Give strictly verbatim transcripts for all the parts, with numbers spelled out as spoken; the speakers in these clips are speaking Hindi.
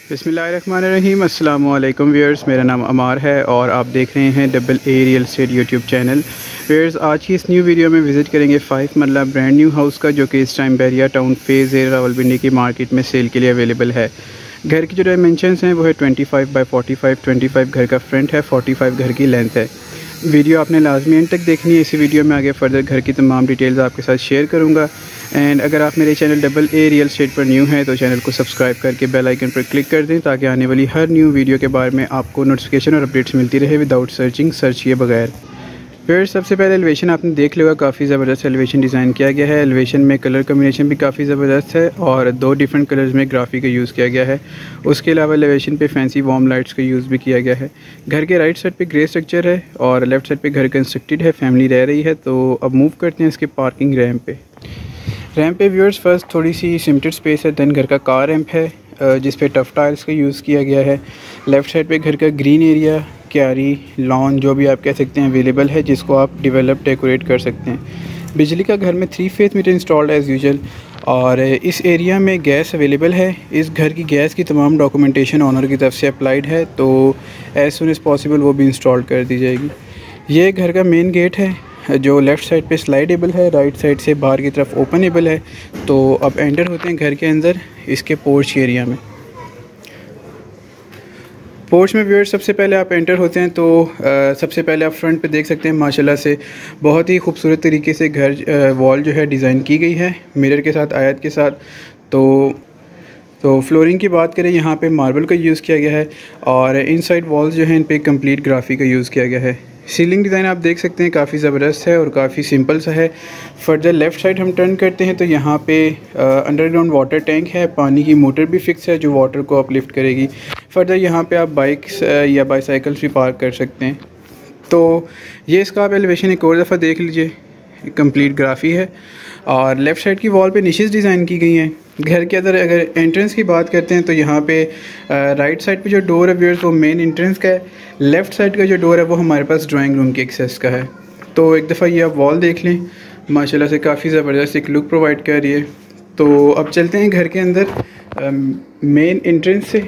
बिस्मिल्लाहिर्रहमानिर्रहीम। अस्सलाम वालेकुम व्यूअर्स, मेरा नाम अमार है और आप देख रहे हैं double A real estate YouTube channel. Viewers, आज की इस न्यू वीडियो में विज़िट करेंगे five marla brand new house का, जो कि इस time Bahria town phase A Rawalpindi की मार्केट में सेल के लिए अवेलेबल है। घर की जो डायमेंशंस हैं वो है पच्चीस बाई पैंतालीस, पच्चीस घर का फ्रंट है, पैंतालीस घर की लेंथ है। वीडियो आपने लाजमी एंड तक देखनी है। इसी वीडियो में आगे फर्दर घर की तमाम डिटेल्स आपके साथ शेयर करूंगा। एंड अगर आप मेरे channel double A real estate पर न्यू हैं तो चैनल को सब्सक्राइब करके बेल आइकन पर क्लिक कर दें, ताकि आने वाली हर न्यू वीडियो के बारे में आपको नोटिफिकेशन और अपडेट्स मिलती रहे विदाउट सर्चिंग, सर्च किए बगैर। फिर सबसे पहले एलिवेशन आपने देख लिया, काफ़ी ज़बरदस्त एलिवेशन डिज़ाइन किया गया है। एलिवेशन में कलर कम्बिनेशन भी काफ़ी ज़बरदस्त है और दो डिफरेंट कलर्स में ग्राफी का यूज़ किया गया है। उसके अलावा एलिवेशन पे फैंसी वार्म लाइट्स का यूज़ भी किया गया है। घर के राइट साइड पे ग्रे स्ट्रक्चर है और लेफ़्ट साइड पे घर कंस्ट्रक्टेड है, फैमिली रह रही है। तो अब मूव करते हैं इसके पार्किंग रैम्प पे। रैम्प पे व्यूअर्स फर्स्ट थोड़ी सी सिमटेड स्पेस है, देन घर का कार रैम्प है जिस पे टफ टाइल्स का यूज़ किया गया है। लेफ़्ट साइड पे घर का ग्रीन एरिया, क्यारी, लॉन जो भी आप कह सकते हैं अवेलेबल है, जिसको आप डेवलप डेकोरेट कर सकते हैं। बिजली का घर में three phase meter installed as usual और इस एरिया में गैस अवेलेबल है। इस घर की गैस की तमाम डॉक्यूमेंटेशन ओनर की तरफ से अप्लाइड है, तो एज़ सुन एज़ पॉसिबल वो भी इंस्टॉल कर दी जाएगी। ये घर का मेन गेट है जो लेफ़्ट साइड पे स्लाइडेबल है, राइट साइड से बाहर की तरफ ओपनेबल है। तो अब एंटर होते हैं घर के अंदर इसके पोर्च एरिया में। पोर्च में व्यूअर्स सबसे पहले आप एंटर होते हैं तो आ, सबसे पहले आप फ्रंट पे देख सकते हैं माशाल्लाह से बहुत ही खूबसूरत तरीके से घर वॉल जो है डिज़ाइन की गई है मिरर के साथ, आयत के साथ। तो तो फ्लोरिंग की बात करें, यहाँ पे मार्बल का यूज़ किया गया है और इनसाइड वॉल्स जो हैं इन पे कंप्लीट ग्राफी का यूज़ किया गया है। सीलिंग डिज़ाइन आप देख सकते हैं काफ़ी ज़बरदस्त है और काफ़ी सिंपल सा है। फर्दर लेफ़्ट साइड हम टर्न करते हैं तो यहाँ पे अंडरग्राउंड वाटर टैंक है, पानी की मोटर भी फिक्स है जो वाटर को अपलिफ्ट करेगी। फर्दर यहाँ पे आप बाइक्स या बाईसाइकिल्स भी पार्क कर सकते हैं। तो ये इसका आप एलिवेशन एक और दफ़ा देख लीजिए, कंप्लीट ग्राफी है और लेफ़्ट साइड की वॉल पे निशेस डिज़ाइन की गई हैं। घर के अंदर अगर एंट्रेंस की बात करते हैं तो यहाँ पे राइट साइड पे जो डोर है व्यूअर्स वो मेन एंट्रेंस का है। लेफ़्ट साइड का जो डोर है वो हमारे पास ड्राइंग रूम के एक्सेस का है। तो एक दफ़ा ये आप वॉल देख लें, माशाल्लाह से काफ़ी ज़बरदस्त एक लुक प्रोवाइड कर रही है। तो अब चलते हैं घर के अंदर मेन एंट्रेंस से।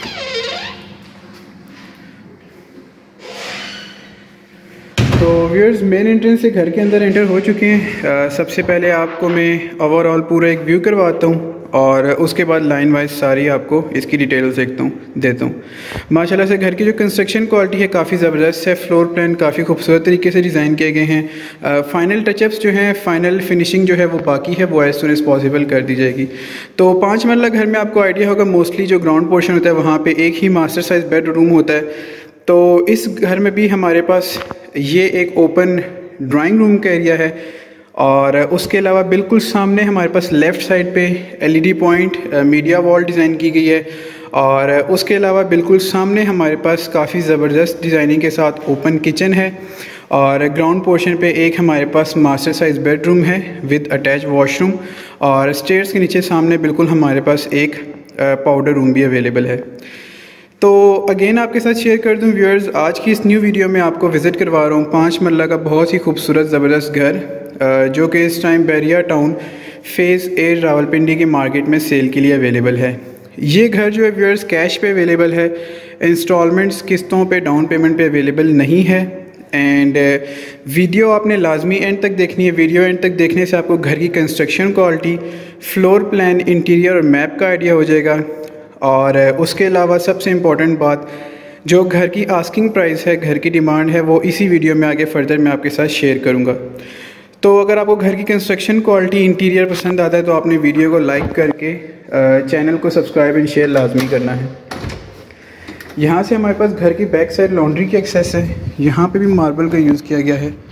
तो व्यूअर्स मेन एंट्रेंस से घर के अंदर एंटर हो चुके हैं। सबसे पहले आपको मैं ओवरऑल पूरा एक व्यू करवाता हूँ और उसके बाद लाइन वाइज सारी आपको इसकी डिटेल्स देखता हूँ देता हूँ। माशाल्लाह से घर की जो कंस्ट्रक्शन क्वालिटी है काफ़ी ज़बरदस्त है। फ्लोर प्लान काफ़ी खूबसूरत तरीके से डिज़ाइन किए गए हैं। फाइनल टचअप्स जो हैं, फाइनल फिनिशिंग जो है वो बाकी है, वो एज सुन एज पॉसिबल कर दी जाएगी। तो पाँच मरला घर में आपको आइडिया होगा मोस्टली जो ग्राउंड पोर्शन होता है वहाँ पर एक ही मास्टर साइज़ बेड रूम होता है। तो इस घर में भी हमारे पास ये एक ओपन ड्राइंग रूम का एरिया है और उसके अलावा बिल्कुल सामने हमारे पास लेफ़्ट साइड पे LED point media wall design की गई है और उसके अलावा बिल्कुल सामने हमारे पास काफ़ी ज़बरदस्त डिज़ाइनिंग के साथ ओपन किचन है और ग्राउंड पोर्शन पे एक हमारे पास मास्टर साइज़ बेडरूम है विद अटैच वॉशरूम और स्टेयर्स के नीचे सामने बिल्कुल हमारे पास एक पाउडर रूम भी अवेलेबल है। तो अगेन आपके साथ शेयर कर दूं व्यूअर्स, आज की इस न्यू वीडियो में आपको विज़िट करवा रहा हूँ पाँच मरला का बहुत ही खूबसूरत ज़बरदस्त घर जो कि इस time Bahria town phase A Rawalpindi की मार्केट में सेल के लिए अवेलेबल है। ये घर जो है व्यूअर्स कैश पे अवेलेबल है, इंस्टॉलमेंट्स किस्तों पे डाउन पेमेंट पे अवेलेबल नहीं है। एंड वीडियो आपने लाजमी एंड तक देखनी है। वीडियो एंड तक देखने से आपको घर की construction quality, floor plan, interior और मैप का आइडिया हो जाएगा। और उसके अलावा सबसे इम्पॉर्टेंट बात, जो घर की आस्किंग प्राइस है, घर की डिमांड है, वो इसी वीडियो में आगे फर्दर मैं आपके साथ शेयर करूंगा। तो अगर आपको घर की कंस्ट्रक्शन क्वालिटी, इंटीरियर पसंद आता है तो आपने वीडियो को लाइक करके चैनल को सब्सक्राइब एंड शेयर लाजमी करना है। यहाँ से हमारे पास घर की बैक साइड लॉन्ड्री की एक्सेस है। यहाँ पे भी मार्बल का यूज़ किया गया है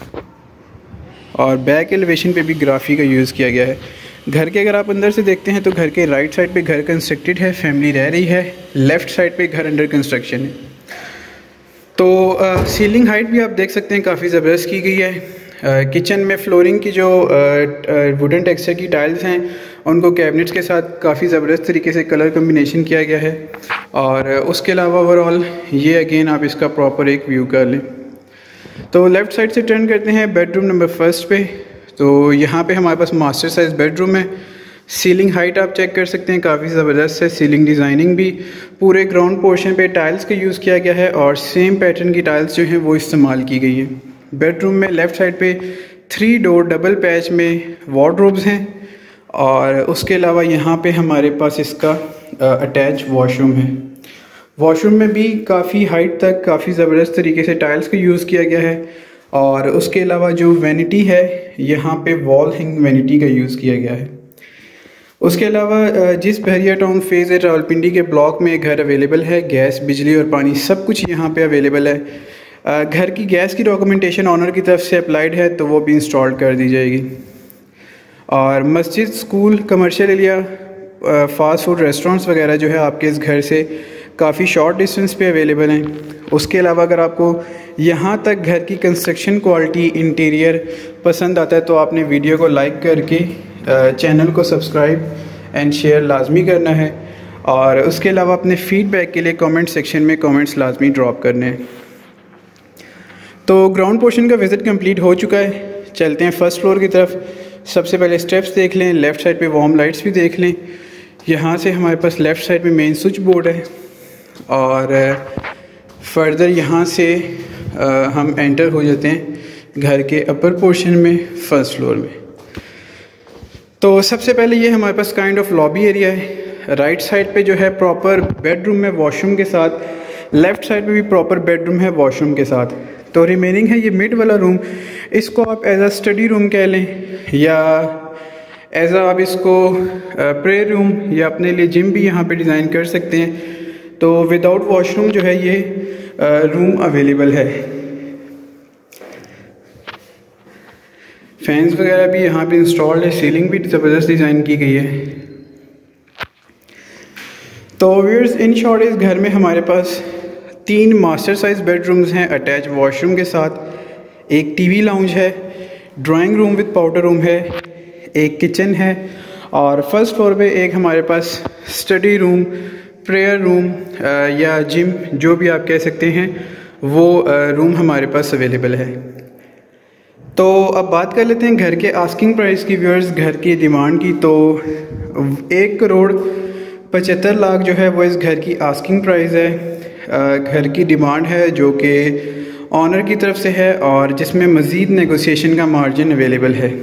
और बैक एलिवेशन पे भी ग्राफी का यूज़ किया गया है। घर के अगर आप अंदर से देखते हैं तो घर के राइट साइड पे घर कंस्ट्रक्टेड है, फैमिली रह रही है। लेफ़्ट साइड पे घर अंडर कंस्ट्रक्शन है। तो आ, सीलिंग हाइट भी आप देख सकते हैं काफ़ी ज़बरदस्त की गई है। किचन में फ्लोरिंग की जो वुडन टेक्सचर की टाइल्स हैं उनको कैबिनेट्स के साथ काफ़ी ज़बरदस्त तरीके से कलर कम्बिनेशन किया गया है। और उसके अलावा ओवरऑल ये अगेन आप इसका प्रॉपर एक व्यू कर लें। तो लेफ़्ट साइड से टर्न करते हैं बेडरूम नंबर फर्स्ट पे। तो यहाँ पे हमारे पास मास्टर साइज़ बेडरूम है। सीलिंग हाइट आप चेक कर सकते हैं, काफ़ी ज़बरदस्त है। सीलिंग डिज़ाइनिंग भी पूरे ग्राउंड पोर्शन पे टाइल्स का यूज़ किया गया है और सेम पैटर्न की टाइल्स जो हैं वो इस्तेमाल की गई हैं। बेडरूम में लेफ़्ट साइड पे थ्री डोर डबल पैच में वार्डरोब्स हैं और उसके अलावा यहाँ पे हमारे पास इसका अटैच वॉशरूम है। वॉशरूम में भी काफ़ी हाइट तक काफ़ी ज़बरदस्त तरीके से टाइल्स का यूज़ किया गया है और उसके अलावा जो वैनिटी है यहाँ पे वॉल हैंग वैनिटी का यूज़ किया गया है। उसके अलावा जिस बहरिया टाउन फेज़ रावलपिंडी के ब्लॉक में घर अवेलेबल है, गैस बिजली और पानी सब कुछ यहाँ पे अवेलेबल है। घर की गैस की डॉक्यूमेंटेशन ऑनर की तरफ से अप्लाइड है तो वो भी इंस्टॉल कर दी जाएगी। और मस्जिद, school, commercial area, fast food restaurants वगैरह जो है आपके इस घर से काफ़ी शॉर्ट डिस्टेंस पे अवेलेबल हैं। उसके अलावा अगर आपको यहाँ तक घर की कंस्ट्रक्शन क्वालिटी, इंटीरियर पसंद आता है तो आपने वीडियो को लाइक करके चैनल को सब्सक्राइब एंड शेयर लाजमी करना है और उसके अलावा अपने फ़ीडबैक के लिए कमेंट सेक्शन में कमेंट्स लाजमी ड्रॉप करने हैं। तो ग्राउंड पोर्शन का विज़िट कंप्लीट हो चुका है। चलते हैं फ़र्स्ट फ्लोर की तरफ। सबसे पहले स्टेप्स देख लें, लेफ़्ट साइड पे वार्म लाइट्स भी देख लें। यहाँ से हमारे पास लेफ़्ट साइड में मेन स्विच बोर्ड है और फर्दर यहाँ से आ, हम एंटर हो जाते हैं घर के अपर पोर्शन में, फ़र्स्ट फ्लोर में। तो सबसे पहले ये हमारे पास काइंड ऑफ लॉबी एरिया है। राइट साइड पे जो है प्रॉपर बेडरूम है वॉशरूम के साथ, लेफ़्ट साइड पे भी प्रॉपर बेडरूम है वॉशरूम के साथ। तो रिमेनिंग है ये मिड वाला रूम, इसको आप एज अ स्टडी रूम कह लें या एज आ आप इसको प्रेयर रूम या अपने लिए जिम भी यहाँ पे डिज़ाइन कर सकते हैं। तो विदाउट वॉशरूम जो है ये रूम अवेलेबल है। फैंस वगैरह भी यहाँ पे इंस्टॉल्ड है, सीलिंग भी ज़बरदस्त डिज़ाइन की गई है। तो व्यूअर्स, इन शॉर्ट इस घर में हमारे पास तीन मास्टर साइज़ बेडरूम्स हैं अटैच वॉशरूम के साथ। एक टीवी लाउंज है, drawing room with powder room है, एक किचन है और फर्स्ट फ्लोर पे एक हमारे पास स्टडी रूम, प्रेयर रूम या जिम जो भी आप कह सकते हैं वो रूम हमारे पास अवेलेबल है। तो अब बात कर लेते हैं घर के आस्किंग प्राइस की व्यूअर्स, घर की डिमांड की। तो एक करोड़ पचहत्तर लाख जो है वो इस घर की आस्किंग प्राइस है। घर की डिमांड है जो कि ऑनर की तरफ से है और जिसमें मज़ीद नेगोशिएशन का मार्जिन अवेलेबल है।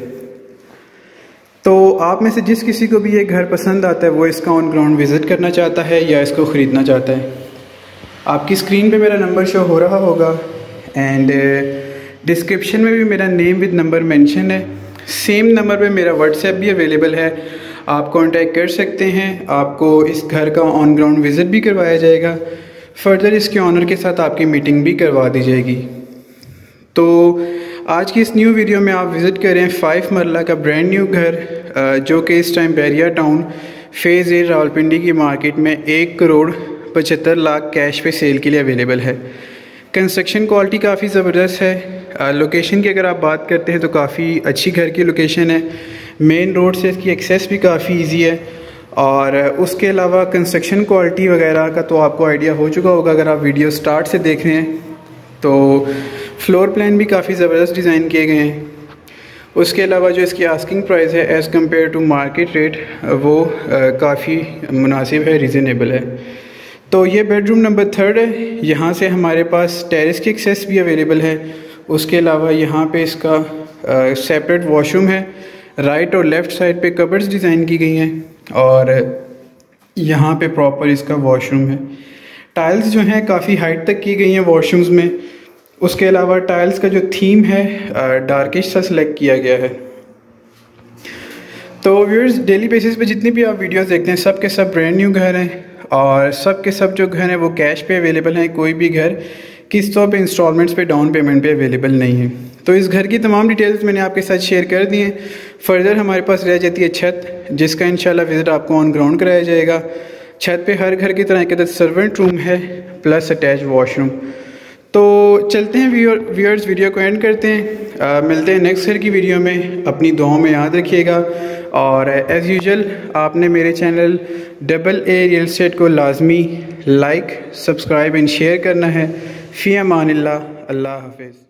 तो आप में से जिस किसी को भी ये घर पसंद आता है वो इसका ऑन ग्राउंड विज़िट करना चाहता है या इसको ख़रीदना चाहता है, आपकी स्क्रीन पे मेरा नंबर शो हो रहा होगा एंड डिस्क्रिप्शन में भी मेरा नेम विद नंबर मेंशन है। सेम नंबर पे मेरा व्हाट्सएप भी अवेलेबल है, आप कांटेक्ट कर सकते हैं। आपको इस घर का ऑन ग्राउंड विज़िट भी करवाया जाएगा, फर्दर इसके ऑनर के साथ आपकी मीटिंग भी करवा दी जाएगी। तो आज की इस न्यू वीडियो में आप विज़िट करें फाइव मरला का ब्रांड न्यू घर जो कि इस time Bahria town phase A Rawalpindi की मार्केट में एक करोड़ पचहत्तर लाख कैश पे सेल के लिए अवेलेबल है। कंस्ट्रक्शन क्वालिटी काफ़ी ज़बरदस्त है। लोकेशन की अगर आप बात करते हैं तो काफ़ी अच्छी घर की लोकेशन है, मेन रोड से इसकी एक्सेस भी काफ़ी इजी है और उसके अलावा कंस्ट्रक्शन क्वालिटी वगैरह का तो आपको आइडिया हो चुका होगा अगर आप वीडियो स्टार्ट से देख रहे हैं। तो फ्लोर प्लान भी काफ़ी ज़बरदस्त डिज़ाइन किए गए हैं। उसके अलावा जो इसकी आस्किंग प्राइस है as compare to market rate वो काफ़ी मुनासिब है, रीज़नेबल है। तो ये बेडरूम नंबर थर्ड है। यहाँ से हमारे पास टेरेस की एक्सेस भी अवेलेबल है। उसके अलावा यहाँ पे इसका सेपरेट वॉशरूम है, राइट और लेफ़्ट साइड पे कबर्ड्स डिज़ाइन की गई हैं और यहाँ पे प्रॉपर इसका वॉशरूम है। टाइल्स जो हैं काफ़ी हाइट तक की गई हैं वॉशरूम्स में। उसके अलावा टाइल्स का जो थीम है डार्किश सा सिलेक्ट किया गया है। तो व्यूअर्स, डेली बेसिस पे जितनी भी आप वीडियोस देखते हैं सब के सब ब्रांड न्यू घर हैं और सब के सब जो घर हैं वो कैश पे अवेलेबल हैं। कोई भी घर किस्तों पे, इंस्टॉलमेंट्स पे, डाउन पेमेंट पे अवेलेबल नहीं है। तो इस घर की तमाम डिटेल्स मैंने आपके साथ शेयर कर दी हैं। फर्दर हमारे पास रह जाती है छत, जिसका इंशाल्लाह विज़िट आपको ऑन ग्राउंड कराया जाएगा। छत पे हर घर की तरह एक सर्वेंट रूम है प्लस अटैच वॉशरूम। तो चलते हैं व्यूअर्स, वीडियो को एंड करते हैं। आ, मिलते हैं नेक्स्ट घर की वीडियो में। अपनी दुआओं में याद रखिएगा और एज़ यूजुअल आपने मेरे channel double A real estate को लाजमी लाइक, सब्सक्राइब एंड शेयर करना है। फ़ी अमानिल्लाह, अल्लाह हाफ़िज़।